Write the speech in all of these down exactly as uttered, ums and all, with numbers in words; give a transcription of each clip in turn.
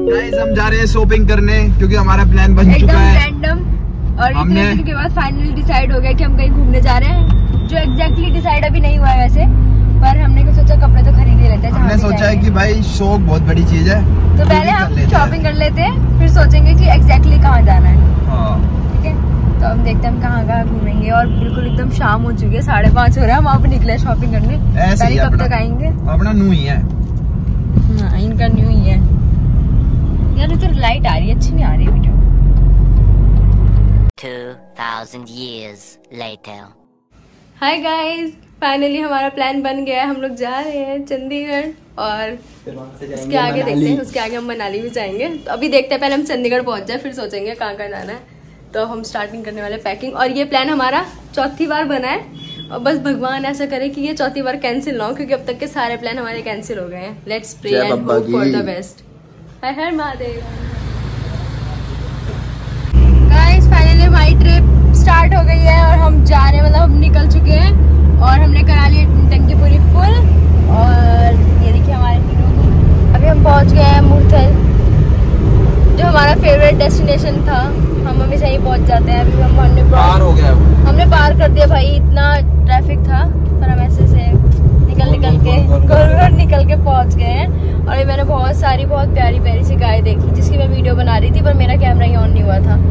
Guys हम जा रहे हैं शॉपिंग करने क्योंकि हमारा प्लान बन चुका है रैंडम और इतने दिन के बाद फाइनली डिसाइड हो गया कि हम कहीं घूमने जा रहे हैं, जो एग्जैक्टली डिसाइड अभी नहीं हुआ है वैसे, पर हमने को सोचा कपड़े तो खरीद ही लेते हैं। हमने सोचा है कि भाई शौक बहुत बड़ी चीज है, तो पहले हम शॉपिंग कर लेते हैं फिर सोचेंगे कि एग्जैक्टली कहाँ जाना है। ठीक है, तो हम देखते हैं हम कहाँ कहाँ घूमेंगे। और बिल्कुल एकदम शाम हो चुकी है, साढ़े पाँच हो रहे हैं, हम अब निकले शॉपिंग करने। पहले कब तक आएंगे? अपना न्यू ही है, इनका न्यू ही है। यार इधर लाइट आ रही है, अच्छी नहीं आ रही video. two thousand years later. Hi guys, finally हमारा प्लान बन गया है, हम लोग जा रहे हैं चंडीगढ़ और उसके आगे देखते हैं, उसके आगे हम मनाली भी जाएंगे। तो अभी देखते हैं, पहले हम चंडीगढ़ पहुंच जाए फिर सोचेंगे कहाँ कहाँ जाना है। तो हम स्टार्टिंग करने वाले पैकिंग, और ये प्लान हमारा चौथी बार बना है और बस भगवान ऐसा करे कि ये चौथी बार कैंसिल ना हो, क्योंकि अब तक के सारे प्लान हमारे कैंसिल हो गए हैं। Let's pray and hope for the best. हर हर महादेव। गाइस फाइनली हमारी ट्रिप स्टार्ट हो गई है और हम जा रहे हैं, मतलब हम निकल चुके हैं और हमने करा ली टंकी पूरी फुल। और ये देखिए हमारे तीनों, अभी हम पहुंच गए हैं मूर्थल, जो हमारा फेवरेट डेस्टिनेशन था। हम हमेशा यहीं पहुंच जाते हैं। अभी हम हमने पार हो गया, हमने पार कर दिया भाई, इतना ट्रैफिक था, पर हम ऐसे से निकल निकल के गोल गोल निकल के पहुंच गए हैं। और ये मैंने बहुत सारी बहुत प्यारी प्यारी सी गाय देखी, जिसकी मैं वीडियो बना रही थी, पर मेरा कैमरा ही ऑन नहीं हुआ था।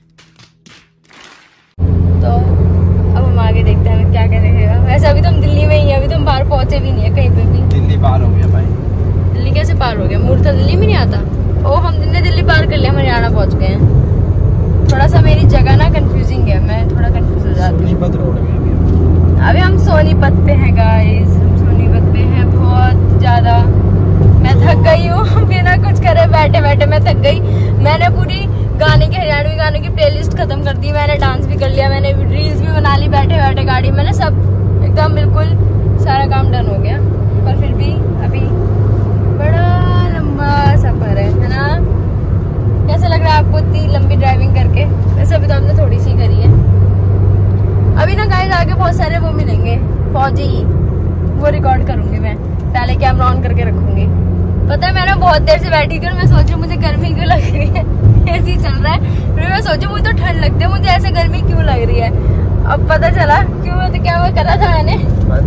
तो अब हम आगे देखते हैं क्या क्या देखेगा। वैसे अभी तो हम दिल्ली में ही है, अभी तो हम बाहर पहुंचे भी नहीं है कहीं पे भी। दिल्ली पार हो गया भाई। दिल्ली कैसे पार हो गया? मूर्थल दिल्ली में नहीं आता। ओ हम ने दिल्ली पार कर लिया, हम हरियाणा पहुंच गए हैं। थोड़ा सा मेरी जगह ना कंफ्यूजिंग है, मैं थोड़ा कंफ्यूज हो जाती हूँ। सोनीपत रोड में अभी अभी हम सोनीपत पे हैं गाइस, हम सोनीपत पे हैं बहुत ज्यादा। मैं थक गई हूँ बिना कुछ करे बैठे बैठे मैं थक गई। मैंने पूरी गाने के हरियाणवी गाने की प्लेलिस्ट खत्म कर दी, मैंने डांस भी कर लिया, मैंने रील्स भी बना ली बैठे बैठे गाड़ी, मैंने सब एकदम बिल्कुल सारा काम डन हो गया। पर फिर भी अभी बड़ा लंबा सफर है, है ना? कैसा लग रहा है आपको इतनी लंबी ड्राइविंग करके? वैसे अभी तो आपने थोड़ी सी करी है। अभी ना गाइस आगे बहुत सारे वो मिलेंगे फौजी, वो रिकॉर्ड करूंगी मैं, पहले कैमरा ऑन करके रखूंगी। पता है मैं ना बहुत देर से बैठी थी और मैं सोच रही हूँ मुझे गर्मी क्यों लग रही है, एसी चल रहा है, फिर मैं सोचू मुझे तो ठंड लगती है, मुझे ऐसे गर्मी क्यों लग रही है। अब पता चला क्यों, मैं तो क्या वो करा था मैंने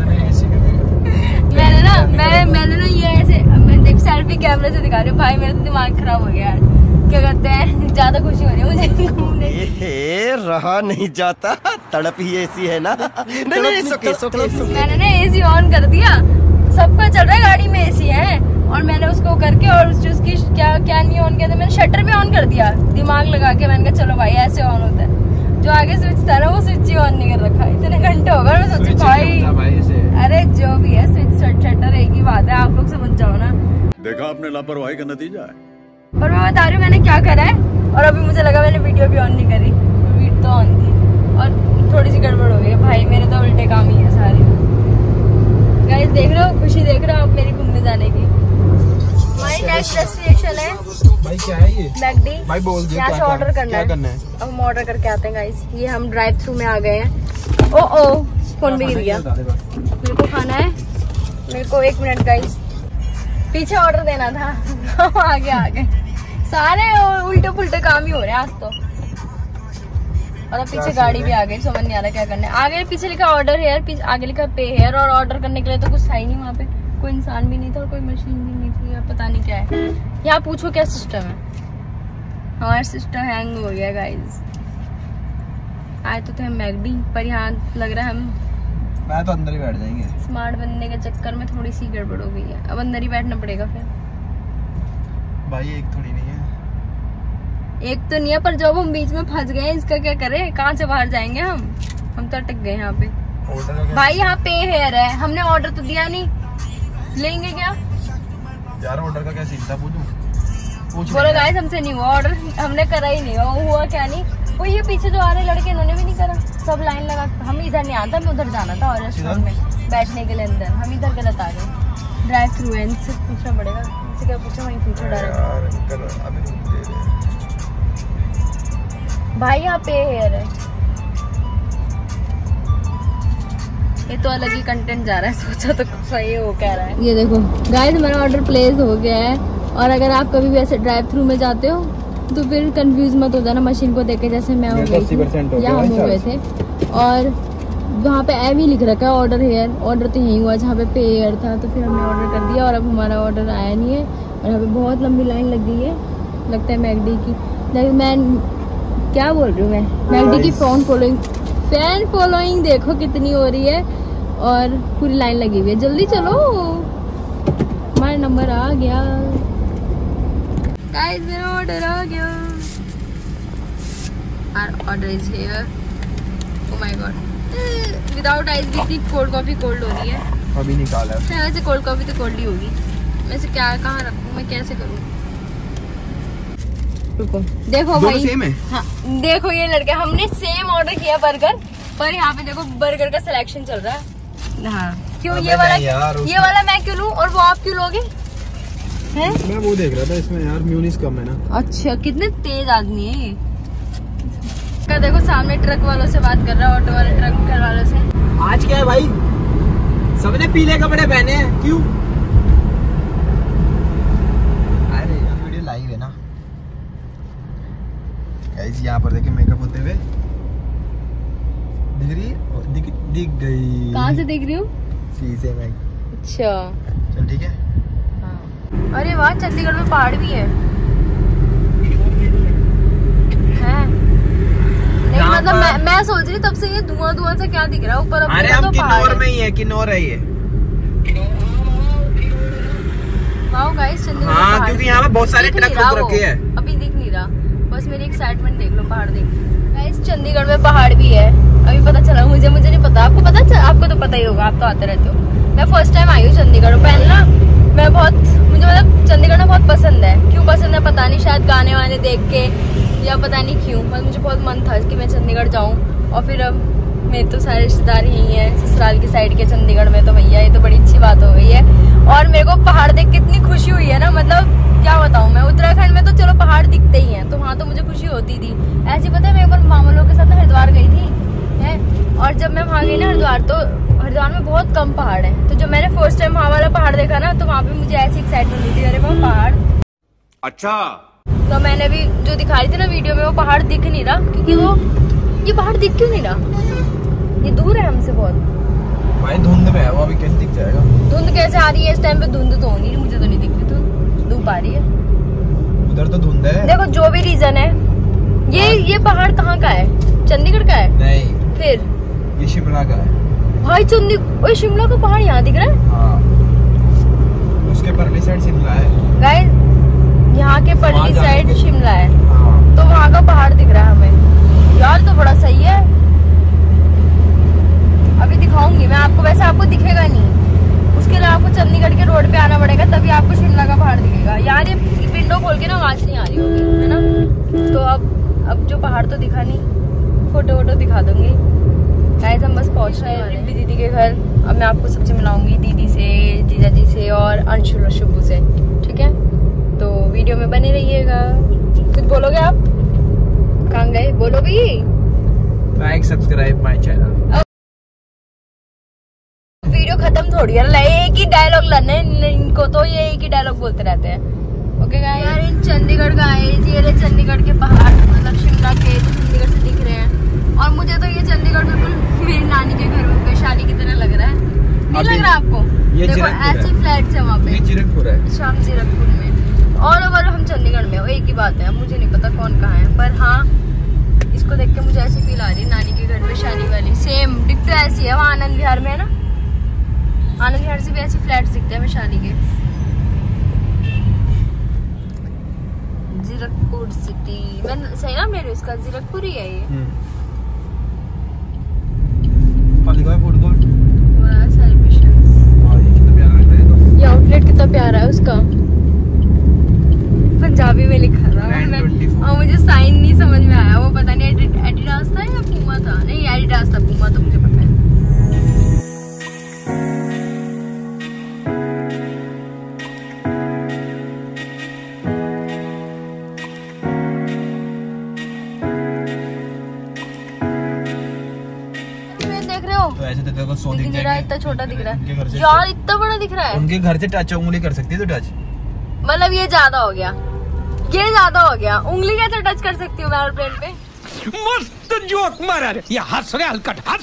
मैंने ना मैं मैंने ना ये ऐसे, मैं देख सेल्फी कैमरे से दिखा रही हूँ भाई, मेरा तो दिमाग खराब हो गया है। क्या कहते हैं, ज्यादा खुशी हो रही है मुझे घूमने की। रहा नहीं जाता, तड़प ही ऐसी है ना। नहीं नहीं सोके, सोके, सोके। मैंने ना एसी ऑन कर दिया, सबका चल रहा है गाड़ी में एसी है, और मैंने उसको करके और उस उसकी क्या क्या नहीं ऑन किया था, मैंने शटर भी ऑन कर दिया दिमाग लगा के। मैंने कहा चलो भाई ऐसे ऑन होता है, जो आगे स्विच था ना वो स्विच ही ऑन नहीं कर रखा। इतने घंटे हो गए, मैं सोची भाई, भाई अरे जो भी है स्विच शटर एक ही बात है, आप लोग समझ जाओ ना। देखा आपने लापरवाही का नतीजा है। पर मैं बता रही हूँ मैंने क्या करा है, और अभी मुझे लगा मैंने वीडियो भी ऑन नहीं करी, वीडियो तो ऑन थी और थोड़ी सी गड़बड़ हो गई है भाई, मेरे तो उल्टे काम ही है सारे। गाइस देख रहे हो, खुशी देख रहे हो आप मेरी घूमने जाने की। हमारी नेक्स्ट डेस्टिनेशन है भाई, क्या है ये? मैकडी। भाई बोल दो यहाँ से ऑर्डर करना है। करना है? अब हम ऑर्डर करके आते हैं गाइस। ये हम ड्राइव थ्रू में आ गए हैं। ओ ओ फोन भी गिर गया। मेरे को खाना है, मेरे को एक मिनट गाइस, पीछे ऑर्डर देना था हम आगे आ गए। सारे उल्टे पुल्टे काम ही हो रहे हैं आज तो। और अब पीछे गाड़ी भी आ गई, समझ नहीं आ रहा क्या करना है। आगे पीछे लिखा ऑर्डर हेयर, आगे लिखा पे हेयर, और ऑर्डर करने के लिए तो कुछ था ही नहीं वहाँ पे, कोई इंसान भी नहीं था और कोई मशीन भी नहीं थी, या पता नहीं क्या है। यहाँ पूछो क्या सिस्टम है। हमारा सिस्टम हैंग हो गया गाइस। आए तो थे हम मैकडी, पर यहाँ लग रहा है हम मैं तो अंदर ही बैठ जाएंगे। स्मार्ट बनने के चक्कर में थोड़ी सी गड़बड़ हो गई है, अब अंदर ही बैठना पड़ेगा फिर। भाई एक थोड़ी नहीं है, एक तो नहीं है, पर जब हम बीच में फंस गए इसका क्या करें, कहाँ से बाहर जाएंगे हम हम तो अटक गए यहाँ पे। भाई यहाँ पे हेयर है, हमने ऑर्डर तो दिया नहीं, लेंगे क्या यार? ऑर्डर का क्या सीन था, पूछूं? बोलो गाइस हमसे नहीं हुआ ऑर्डर, हमने करा ही नहीं, हुआ क्या नहीं। वो ये पीछे जो आ रहे लड़के इन्होंने भी नहीं करा, सब लाइन लगा। हम इधर नहीं आता, हमें उधर जाना था और रेस्टोरेंट में बैठने के लिए अंदर, हम इधर गलत आ गए। ड्राइव थ्रू है, इनसे पूछना पड़ेगा, इनसे क्या पूछा, वहीं पूछो डायरेक्ट। भाई यहाँ पे हेयर है, ये तो अलग ही कंटेंट जा रहा है, सोचा तो सही हो कह रहा है। ये देखो गाइस हमारा ऑर्डर प्लेस हो गया है और अगर आप कभी भी ऐसे ड्राइव थ्रू में जाते हो तो फिर कंफ्यूज मत हो जाना मशीन को देख के, जैसे मैं हो गई थी या हम हो गए थे। और वहाँ पे एम ही लिख रखा है ऑर्डर हेयर, ऑर्डर तो यही हुआ जहाँ पे पे एयर था, तो फिर हमने ऑर्डर कर दिया और अब हमारा ऑर्डर आया नहीं है। और यहाँ पे बहुत लंबी लाइन लग गई है, लगता है मैकडी की। मैं क्या बोल रही हूँ, मैं मैकडी की फैन फॉलोइंग फैन फॉलोइंग देखो कितनी हो रही है और पूरी लाइन लगी हुई है। जल्दी चलो, हमारा नंबर आ गया। गाइस मेरा ऑर्डर आ गया। Our order is here. Oh my god. Without ice भी इतनी कोल्ड कॉफी कोल्ड हो रही है। अभी निकाला है। वैसे कोल्ड कॉफी तो कोल्ड ही होगी। मैं इसे क्या कहाँ रखूँ, मैं कैसे करूँ? रुको देखो भाई, सेम है। हाँ देखो ये लड़के, हमने सेम ऑर्डर किया बर्गर, पर यहाँ पे देखो बर्गर का सिलेक्शन चल रहा है। हाँ क्यों ये वाला ये वाला मैं क्यों लूँ और वो आप क्यों लोगे? हैं? मैं वो देख रहा था इसमें यार म्यूनिस कम है ना। अच्छा कितने तेज आदमी है ये। का देखो सामने ट्रक वालों से बात कर रहा है, ऑटो वाले ट्रक वालों से। आज क्या है भाई, सबने पीले कपड़े पहने हैं, क्यों? अरे यार वीडियो लाइव है ना गाइस, यहाँ पर देखिए मेकअप होते हुए दिख रही है, दिख दिख गई। कहाँ से देख रही हूँ? शीशे में। अच्छा चल ठीक है। हाँ। अरे वाह चंडीगढ़ में पहाड़ भी है, है? नहीं मतलब मैं मैं सोच रही तब से ये धुआं धुआं से क्या दिख रहा है ऊपर। अरे हम किन्नौर में ही है, किन्नौर है ये। Wow guys Chandigarh. हाँ क्योंकि यहाँ पे बहुत सारे ट्रक रुक रखे हैं। अभी दिख नहीं रहा, बस मेरी एक्साइटमेंट देख लो, पहाड़ देख। गाइस चंडीगढ़ में पहाड़ भी है, अभी पता चला मुझे मुझे नहीं पता। आपको पता चला? आपको तो पता ही होगा, आप तो आते रहते हो। मैं फर्स्ट टाइम आई हूँ चंडीगढ़। पहले ना मैं बहुत, मुझे मतलब चंडीगढ़ ना बहुत पसंद है। क्यों पसंद है पता नहीं, शायद गाने वाने देख के या पता नहीं क्यों, बस मुझे बहुत मन था कि मैं चंडीगढ़ जाऊँ। और फिर अब मेरे तो सारे रिश्तेदार यही हैं ससुराल की साइड के चंडीगढ़ में, तो भैया ये तो बड़ी अच्छी बात हो गई है। और मेरे को पहाड़ देख के इतनी खुशी हुई है ना, मतलब क्या बताऊँ मैं। उत्तराखंड में तो चलो पहाड़ दिखते ही हैं, तो वहाँ तो मुझे खुशी होती थी। ऐसी पता है मैं एक बार मामा लोगों के साथ हरिद्वार गई थी है, और जब मैं वहाँ गई ना हरिद्वार, तो हरिद्वार में बहुत कम पहाड़ है। तो जब मैंने फर्स्ट टाइम वहाँ वाला पहाड़ देखा ना, तो वहाँ पे मुझे ऐसी एक्साइटमेंट हुई थी, अरे वहाँ पहाड़। अच्छा तो मैंने भी जो दिखा रही थी ना वीडियो में, वो पहाड़ दिख नहीं रहा, क्योंकि वो ये पहाड़ दिख क्यों नहीं रहा? ये दूर है हमसे बहुत भाई, धुंध में है वो, अभी कैसे दिख जाएगा? धुंध कैसे आ रही है इस टाइम पे? धुंध तो होनी, मुझे तो नहीं दिख रही धुंध। धूप आ रही है उधर तो धुंध है। देखो जो भी रीजन है, ये ये पहाड़ कहाँ का है? चंडीगढ़ का है? नहीं फिर ये शिमला का है भाई। चंडीगढ़ शिमला का पहाड़ यहाँ दिख रहा है। हाँ, उसके परली साइड शिमला है गाइस, यहाँ के परली साइड शिमला है। हाँ। तो वहाँ का पहाड़ दिख रहा है हमें यार, तो बड़ा सही है। अभी दिखाऊंगी मैं आपको, वैसे आपको दिखेगा नहीं, उसके लिए आपको चंडीगढ़ के रोड पे आना पड़ेगा, तभी आपको शिमला का पहाड़ दिखेगा। यार ये विंडो खोल के ना आवाज नहीं आ रही होगी, है ना? तो अब अब जो पहाड़ तो दिखा नहीं, फोटो वोटो दिखा दूंगी। गाइस हम बस पहुंच रहे हैं दीदी के घर। अब मैं आपको सबसे मिलाऊंगी, दीदी से, जीजा जी से और अंशुल और शुभू से, ठीक है? तो वीडियो में बने रहिएगा। कुछ बोलोगे आप? कहाँ गए? बोलो भी। Like subscribe my channel. Video खत्म थोड़ी है, एक ही डायलॉग लड़ने इनको, तो ये एक ही डायलॉग बोलते रहते हैं। ओके गाइस, यार इन चंडीगढ़ का है ये रहे चंडीगढ़ के पहाड़, मतलब शिमला के तो चंडीगढ़ से दिख रहे हैं। और मुझे तो ये चंडीगढ़ बिल्कुल मेरी नानी के घर में वैशाली की तरह लग रहा है। नहीं लग रहा आपको? देखो ऐसे फ्लैट्स है वहाँ पे। ये जीरकपुर है। शाम जीरकपुर में, और अगर हम चंडीगढ़ में हो, एक ही बात है। मुझे नहीं पता कौन कहाँ है, पर हाँ इसको देख के मुझे ऐसी फील आ रही है नानी के घर वैशाली वाली। सेम दिखते ऐसी है वहाँ आनंद विहार में, है ना? आनंद विहार से भी ऐसे फ्लैट्स दिखते हैं वैशाली के। जीरकपुर सिटी, मैं सही नाम ले रही हूँ इसका? जीरकपुर ही है ये। ये आउटलेट कितना प्यारा है उसका, पंजाबी में लिखा था मैं, और मुझे साइन नहीं समझ में आया। वो पता नहीं एडिडास था या पूमा था। नहीं एडिडास था, पूमा तो मुझे पता है। तो ऐसे तो देखो सौ दिख रहा है, इतना छोटा दिख रहा है यार, इतना बड़ा दिख रहा है। उनके घर से टच उंगली कर सकती है, तो टच मतलब ये ज्यादा हो गया, ये ज्यादा हो गया। उंगली कैसे टच कर सकती हूँ मैं एयरप्लेन पे? मस्त जोक मारा रे, ये हंस रहे हलकट हंस।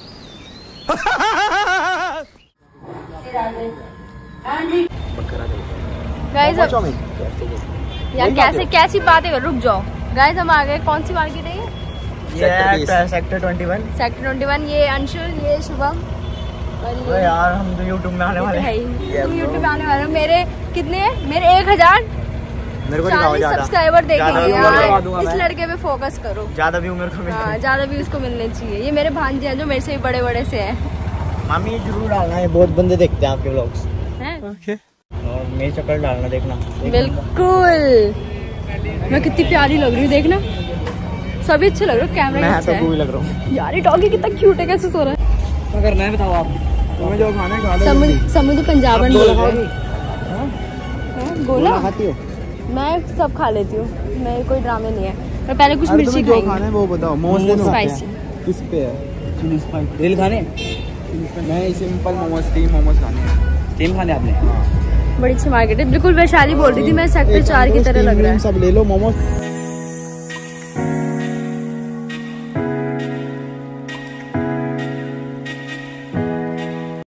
गाइस अब यार कैसे कैसी बातें कर, रुक जाओ गाइस। हम आ गए, कौन सी मार्केट है ये? Sector twenty one. Sector twenty one. ये अंशुल, ये शुभम और ये यार हम तो यूट्यूब में आने वाले हैं। तुम यूट्यूब में आने वाले हो। मेरे कितने हैं? मेरे एक हजार मेरे को चालीस सब्सक्राइबर देखेंगे यार। इस मैं। लड़के पे फोकस करो, ज्यादा व्यू मेरे को मिले। हाँ ज्यादा भी उसको मिलने चाहिए। ये मेरे भांजे हैं जो मेरे से भी बड़े बड़े से हैं। मामी जरूर डालना है, बहुत बंदे देखते हैं आपके व्लॉग्स। हैं? और मेरी चक्कर डालना, देखना। बिल्कुल। मैं कितनी प्यारी लग रही हूँ, देखना। सभी अच्छे लग रहे हो, कैमरा मैं अच्छा तो है लग रहा हूँ यार। ये डॉगी कितना क्यूट है, कैसे सो रहा है। क्या करना है बताओ आप? तुम्हें जो खाना है खा लो। समझ पंजाबन बोल रहा है। गोला खाती हो? मैं सब खा लेती हूँ, मैं कोई ड्रामे नहीं है। पर पहले कुछ मिर्ची जो खाना है वो बताओ। मोमोज स्पाइसी। किस पे है? Chilli spicy. ग्रिल खाने? मैं सिंपल मोमोज, स्टीम मोमोज खाने हैं। स्टीम खाने आपने? बड़ी अच्छी मार्केट है, बिल्कुल वैशाली बोल रही थी मैं। सेक्टर चार की तरह लग रहा है। सब ले लो मोमोज।